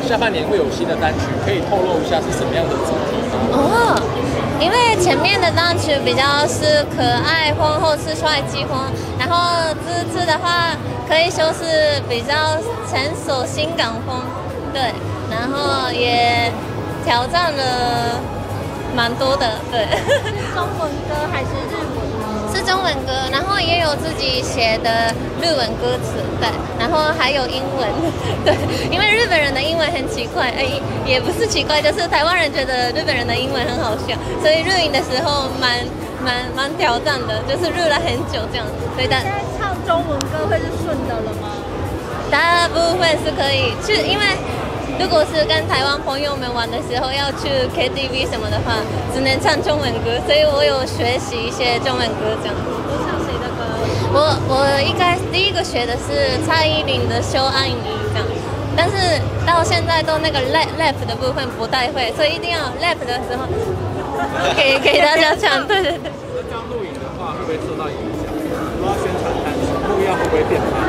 下半年会有新的单曲，可以透露一下是什么样的主题吗？ 哦，因为前面的单曲比较是可爱风或是帅气风，然后这次的话可以说是比较成熟性感风，对，然后也挑战了蛮多的，对。 是中文歌还是日文？ 是中文歌，然后也有自己写的日文歌词，对，然后还有英文，对，因为日本人的英文很奇怪，也不是奇怪，就是台湾人觉得日本人的英文很好笑，所以录音的时候蛮挑战的，就是录了很久这样，所以现在唱中文歌会是顺的了吗？ 大部分是可以去，因为如果是跟台湾朋友们玩的时候要去 KTV 什么的话，只能唱中文歌，所以我有学习一些中文歌这样。 都唱谁的歌？ 我第一个学的是蔡依林的《秀爱你》这样，但是到现在都那个 rap 的部分不太会，所以一定要 rap 的时候给大家唱。对对对。 那这样录影的话，会不会受到影响？如果要宣传单曲，木曜会不会变慢？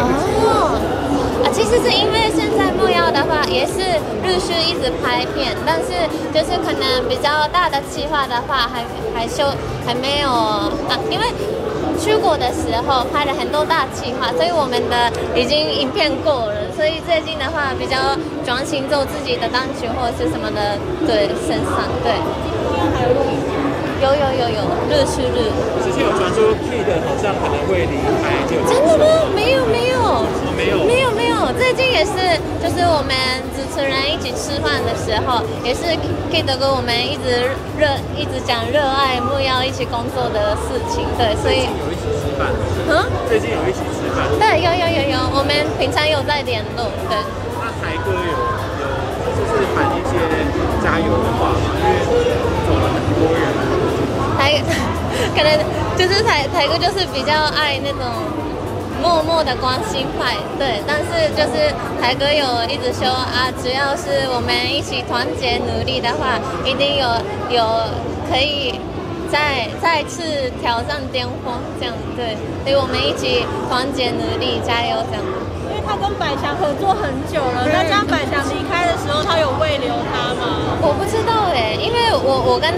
其实是因为现在木曜的话也是陆续一直拍片，但是就是可能比较大的计划的话还没有因为出国的时候拍了很多大计划，所以我们的已经影片过了，所以最近的话比较专心做自己的单曲或者是什么的，对，身上对。 还有录影吗？ 有，陆续录。 之前有传说 Kid 好像可能会离开， 真的吗？没有。 没有。 最近也是，就是我们主持人一起吃饭的时候，也是 Kid 跟我们一直讲热爱木曜一起工作的事情，对，所以有一起吃饭。最近有一起吃饭。对， 有，我们平常有在联络，对。 那台哥有就是喊一些加油的话嘛，因为走了很多人。 可能就是台哥就是比较爱那种默默的关心派，对，但是就是台哥有一直说只要是我们一起团结努力的话，一定有可以再次挑战巅峰这样，对，所以我们一起团结努力，加油这样。 因为他跟百强合作很久了，那这样百强离开的时候，他有慰留他吗？ 我不知道因为我跟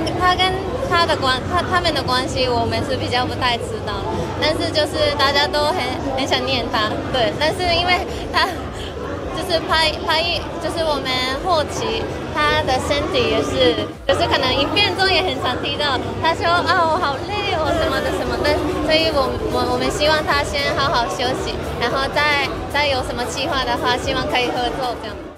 他们的关系，我们是比较不太知道，但是就是大家都很想念他，对，但是因为他就是就是我们后期他的身体也是，就是可能影片中也很常提到，他说我好累什么的，所以我们希望他先好好休息，然后再有什么计划的话，希望可以合作这样。